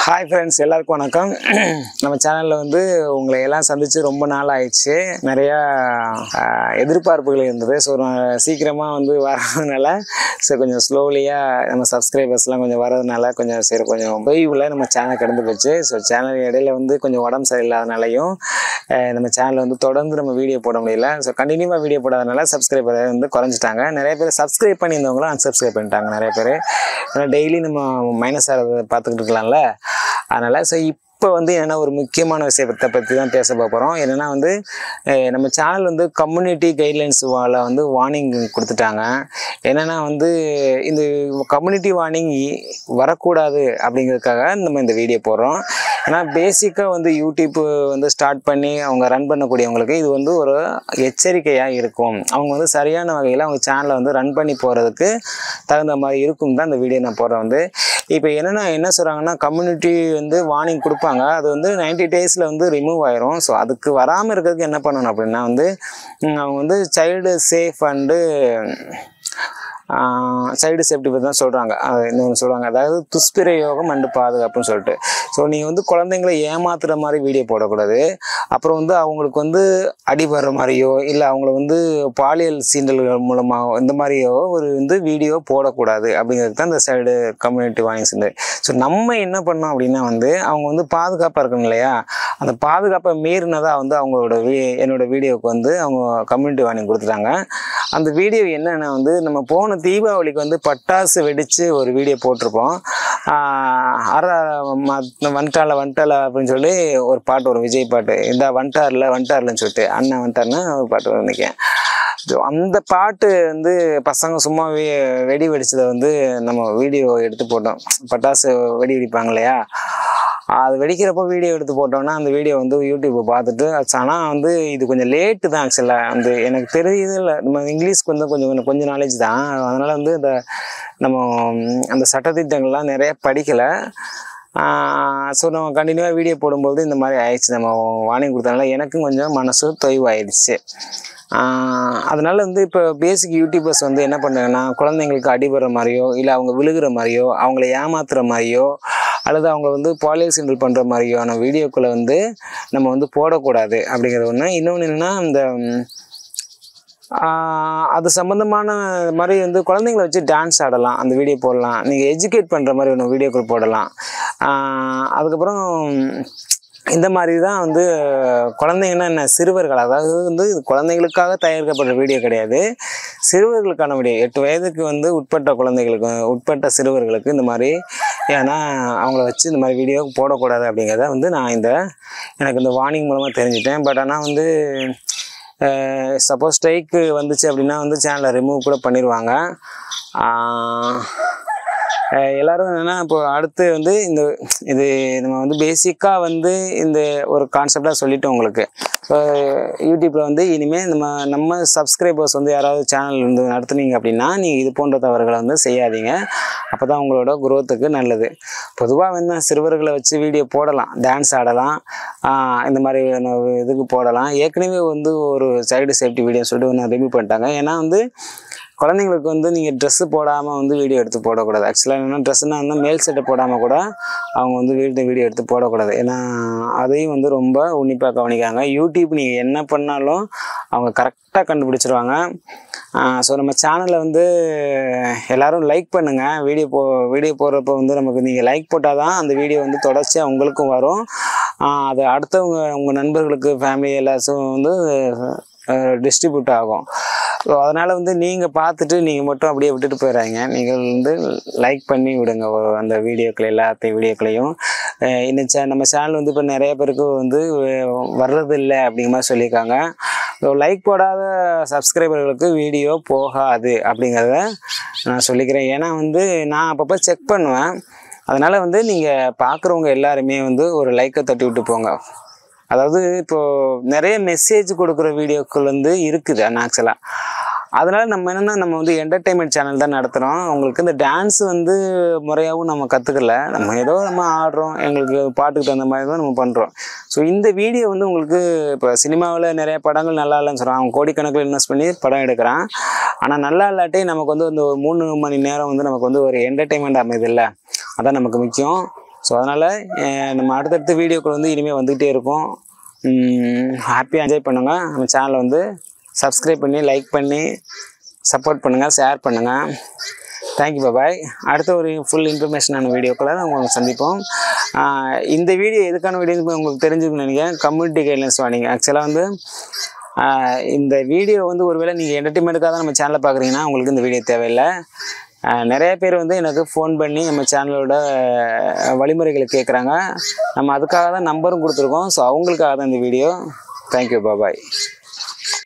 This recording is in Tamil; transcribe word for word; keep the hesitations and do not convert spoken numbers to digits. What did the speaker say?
Hi friends, எல்லாருக்கும் வணக்கம். நம்ம சேனல்ல வந்து உங்களை எல்லாம் சந்திச்சு ரொம்ப நாள் ஆயிடுச்சு. நிறைய எதிர்பார்ப்புகள் இருந்தது. சோ சீக்கிரமா வந்து வரதுனால சோ கொஞ்சம் ஸ்லோலியா நம்ம சப்ஸ்கிரைபர்ஸ்லாம் கொஞ்சம் வரதுனால கொஞ்சம் சரி கொஞ்சம் தொய்வுல நம்ம சேனல் கடந்து போச்சு. சோ சேனல் இடையில வந்து கொஞ்சம் உடம்பு சரியில்லாதனாலையும் நம்ம சேனல்ல வந்து தொடர்ந்து நம்ம வீடியோ போட முடியல. சோ கண்டினியூவா வீடியோ போடாதனால சப்ஸ்கிரைபர் வந்து குறைஞ்சிட்டாங்க. நிறைய பேர் சப்ஸ்கிரைப் பண்ணியிருந்தவங்களும் அன்சப்ஸ்கிரைப் பண்ணிட்டாங்க நிறைய பேர். ஏன்னா டெய்லி நம்ம மைனஸ் ஆகிறத பார்த்துக்கிட்டு இருக்கலாம்ல. அதனால ஸோ இப்போ வந்து என்னென்னா ஒரு முக்கியமான விஷயத்தை பற்றி தான் பேச போகிறோம். என்னென்னா வந்து நம்ம சேனல் வந்து கம்யூனிட்டி கைட்லைன்ஸ் வால வந்து வார்னிங் கொடுத்துட்டாங்க. என்னென்னா வந்து இந்த கம்யூனிட்டி வார்னிங் வரக்கூடாது அப்படிங்கிறதுக்காக நம்ம இந்த வீடியோ போடுறோம். ஏன்னா பேசிக்காக வந்து யூடியூப் வந்து ஸ்டார்ட் பண்ணி அவங்க ரன் பண்ணக்கூடியவங்களுக்கு இது வந்து ஒரு எச்சரிக்கையாக இருக்கும். அவங்க வந்து சரியான வகையில் அவங்க சேனலை வந்து ரன் பண்ணி போகிறதுக்கு தகுந்த மாதிரி இருக்கும் தான் இந்த வீடியோ நான் போடுறேன். வந்து இப்போ என்னென்னா என்ன சொல்கிறாங்கன்னா கம்யூனிட்டி வந்து வார்னிங் கொடுப்பாங்க. அது வந்து நைன்டி டேஸில் வந்து ரிமூவ் ஆயிரும். ஸோ அதுக்கு வராமல் இருக்கிறதுக்கு என்ன பண்ணணும் அப்படின்னா வந்து அவங்க வந்து child safe and side safety பற்றி தான் சொல்கிறாங்க. இன்னொன்று சொல்கிறாங்க, அதாவது துஷ்பிரயோகம் அண்டு பாதுகாப்புன்னு சொல்லிட்டு. ஸோ நீங்கள் வந்து குழந்தைங்களை ஏமாத்துகிற மாதிரி வீடியோ போடக்கூடாது. அப்புறம் வந்து அவங்களுக்கு வந்து அடிபடுற மாதிரியோ இல்லை அவங்கள வந்து பாலியல் சீண்டல்கள் மூலமாக இந்த மாதிரியோ ஒரு வந்து வீடியோ போடக்கூடாது அப்படிங்கிறது தான் இந்த சைடு கம்யூனிட்டி வார்னிங்ஸ். ஸோ நம்ம என்ன பண்ணோம் அப்படின்னா வந்து அவங்க வந்து பாதுகாப்பாக இருக்கணும் இல்லையா, அந்த பாதுகாப்பை மீறினதாக வந்து அவங்களோட வீ என்னோடய வீடியோவுக்கு வந்து அவங்க கம்யூனிட்டி வார்னிங் கொடுத்துட்டாங்க. அந்த வீடியோ என்னென்னா வந்து நம்ம போன தீபாவளிக்கு வந்து பட்டாசு வெடித்து ஒரு வீடியோ போட்டிருப்போம். அற வந்துட்டால வந்துட்டால அப்படின்னு சொல்லி ஒரு பாட்டு வரும், விஜய் பாட்டு, இந்த வந்துட்டார்ல வந்துட்டார்லன்னு சொல்லிட்டு அண்ணன் வந்துட்டார்னு ஒரு பாட்டு வரும் நினைக்கிறேன். ஸோ அந்த பாட்டு வந்து பசங்க சும்மா வெடி வெடிச்சதை வந்து நம்ம வீடியோ எடுத்து போட்டோம். பட்டாசு வெடி வெடிப்பாங்க இல்லையா, அது வெடிக்கிறப்போ வீடியோ எடுத்து போட்டோம்னா அந்த வீடியோ வந்து யூடியூப்பை பார்த்துட்டு ஆனால் வந்து இது கொஞ்சம் லேட்டு தான் ஆக்சுவலாக வந்து எனக்கு தெரியுது. இல்லை நம்ம இங்கிலீஷ்க்கு வந்து கொஞ்சம் கொஞ்சம் நாலேஜ் தான். அதனால் வந்து இந்த நம்ம அந்த சட்டத்திட்டங்கள்லாம் நிறைய படிக்கலை. ஸோ நம்ம கண்டினியூவாக வீடியோ போடும்போது இந்த மாதிரி ஆயிடுச்சு. நம்ம வார்னிங் கொடுத்தனால எனக்கும் கொஞ்சம் மனசு தொய்வாயிடுச்சு. அதனால வந்து இப்போ பேசிக் யூடியூபர்ஸ் வந்து என்ன பண்ணுறாங்கன்னா குழந்தைங்களுக்கு அடிபடுற மாதிரியோ இல்லை அவங்க விழுகிற மாதிரியோ அவங்கள ஏமாத்துற மாதிரியோ அல்லது அவங்க வந்து பாலியல் சீண்டல் பண்ணுற மாதிரியான வீடியோக்களை வந்து நம்ம வந்து போடக்கூடாது அப்படிங்கிறது ஒன்று. இன்னொன்று என்னென்னா இந்த அது சம்மந்தமான மாதிரி வந்து குழந்தைங்களை வச்சு டான்ஸ் ஆடலாம், அந்த வீடியோ போடலாம். நீங்கள் எஜுகேட் பண்ணுற மாதிரி ஒன்று வீடியோக்கள் போடலாம். அதுக்கப்புறம் இந்த மாதிரி தான் வந்து குழந்தைங்கன்னா என்ன சிறுவர்கள், அதாவது வந்து குழந்தைங்களுக்காக தயாரிக்கப்பட்ட வீடியோ கிடையாது, சிறுவர்களுக்கான வீடியோ. எட்டு வயதுக்கு வந்து உட்பட்ட குழந்தைகளுக்கு உட்பட்ட சிறுவர்களுக்கு இந்த மாதிரி, ஏன்னா அவங்கள வச்சு இந்த மாதிரி வீடியோ போடக்கூடாது அப்படிங்கிறத வந்து நான் இந்த எனக்கு இந்த வார்னிங் மூலமாக தெரிஞ்சிட்டேன். பட் ஆனால் வந்து சப்போஸ் ஸ்ட்ரைக்கு வந்துச்சு அப்படின்னா வந்து சேனலை ரிமூவ் கூட பண்ணிடுவாங்க. எல்லோரும் என்னென்னா இப்போ அடுத்து வந்து இந்த இது நம்ம வந்து பேசிக்காக வந்து இந்த ஒரு கான்செப்டாக சொல்லிட்டோம் உங்களுக்கு. இப்போ யூடியூப்பில் வந்து இனிமேல் நம்ம நம்ம சப்ஸ்கிரைபர்ஸ் வந்து யாராவது சேனல் வந்து நடத்துனீங்க அப்படின்னா நீங்கள் இது போன்ற தவறுகளை வந்து செய்யாதீங்க. அப்போ தான் உங்களோட குரோத்துக்கு நல்லது. பொதுவாக வந்து சிறுவர்களை வச்சு வீடியோ போடலாம், டான்ஸ் ஆடலாம், இந்த மாதிரி இதுக்கு போடலாம். ஏற்கனவே வந்து ஒரு சைடு சேஃப்டி வீடியோ சொல்லிட்டு ஒன்று ரிவ்யூ பண்ணிட்டாங்க. ஏன்னா வந்து குழந்தைங்களுக்கு வந்து நீங்கள் ட்ரெஸ்ஸு போடாமல் வந்து வீடியோ எடுத்து போடக்கூடாது. ஆக்சுவலாக என்னென்னா ட்ரெஸ்ஸுனால் வந்து மேல் சட்டை போடாமல் கூட அவங்க வந்து வீட்டு வீடியோ எடுத்து போடக்கூடாது. ஏன்னா அதையும் வந்து ரொம்ப உன்னிப்பாக கவனிக்காங்க. யூடியூப் நீங்கள் என்ன பண்ணாலும் அவங்க கரெக்டாக கண்டுபிடிச்சிருவாங்க. ஸோ நம்ம சேனலை வந்து எல்லோரும் லைக் பண்ணுங்கள். வீடியோ போ வீடியோ போடுறப்போ வந்து நமக்கு நீங்கள் லைக் போட்டால் தான் அந்த வீடியோ வந்து தொடர்ச்சியாக உங்களுக்கும் வரும். அது அடுத்தவங்க உங்கள் நண்பர்களுக்கு ஃபேமிலி எல்லாரும் வந்து டிஸ்ட்ரிபியூட் ஆகும். ஸோ அதனால் வந்து நீங்கள் பார்த்துட்டு நீங்கள் மட்டும் அப்படியே விட்டுட்டு போயிடுறாங்க. நீங்கள் வந்து லைக் பண்ணி விடுங்க அந்த வீடியோக்களை, எல்லாத்தையும் வீடியோக்களையும். இந்த சே நம்ம சேனல் வந்து இப்போ நிறைய பேருக்கு வந்து வர்றதில்லை அப்படிங்கிற மாதிரி சொல்லியிருக்காங்க. ஸோ லைக் போடாத சப்ஸ்கிரைபர்களுக்கு வீடியோ போகாது அப்படிங்கிறத நான் சொல்லிக்கிறேன். ஏன்னா வந்து நான் அப்பப்போ செக் பண்ணுவேன். அதனால் வந்து நீங்கள் பார்க்குறவங்க எல்லாருமே வந்து ஒரு லைக்கை தட்டி விட்டு போங்க. அதாவது இப்போது நிறைய மெசேஜ் கொடுக்குற வீடியோக்கள் வந்து இருக்குது ஆக்சுவலாக. அதனால் நம்ம என்னென்னா நம்ம வந்து என்டர்டெயின்மெண்ட் சேனல் தான் நடத்துகிறோம். உங்களுக்கு இந்த டான்ஸ் வந்து முறையாகவும் நம்ம கற்றுக்கல. நம்ம ஏதோ நம்ம ஆடுறோம், எங்களுக்கு பாட்டுக்கு தகுந்த மாதிரி தான் நம்ம பண்ணுறோம். ஸோ இந்த வீடியோ வந்து உங்களுக்கு இப்போ சினிமாவில் நிறைய படங்கள் நல்லா இல்லைன்னு சொல்கிறான். அவங்க கோடிக்கணக்கில் இன்வெஸ்ட் பண்ணி படம் எடுக்கிறான். ஆனால் நல்லா இல்லாட்டி நமக்கு வந்து இந்த ஒரு மூணு மணி நேரம் வந்து நமக்கு வந்து ஒரு என்டர்டெயின்மெண்ட் அமைதில்லை, அதான் நமக்கு முக்கியம். ஸோ அதனால் நம்ம அடுத்தடுத்த வீடியோக்கள் வந்து இனிமேல் வந்துகிட்டே இருக்கும். ஹாப்பியாக என்ஜாய் பண்ணுங்கள். நம்ம சேனலை வந்து சப்ஸ்கிரைப் பண்ணி லைக் பண்ணி சப்போர்ட் பண்ணுங்கள், ஷேர் பண்ணுங்கள். Thank you bye. அடுத்த ஒரு ஃபுல் இன்ஃபர்மேஷனான வீடியோக்களை உங்களுக்கு சந்திப்போம். இந்த வீடியோ எதுக்கான வீடியோ உங்களுக்கு தெரிஞ்சுக்கணும்னு நினைக்கிறேன். கம்யூனிட்டி கைட்லைன்ஸ் வாங்கிங்க. ஆக்சுவலாக வந்து இந்த வீடியோ வந்து ஒருவேளை நீங்கள் என்டர்டைன்மெண்ட்டுக்காக தான் நம்ம சேனலை பார்க்குறீங்கன்னா உங்களுக்கு இந்த வீடியோ தேவையில்லை. நிறைய பேர் வந்து எனக்கு ஃபோன் பண்ணி நம்ம சேனலோட வழிமுறைகளை கேட்குறாங்க. நம்ம அதுக்காக தான் நம்பரும் கொடுத்துருக்கோம். ஸோ அவங்களுக்காக தான் இந்த வீடியோ. Thank you bye.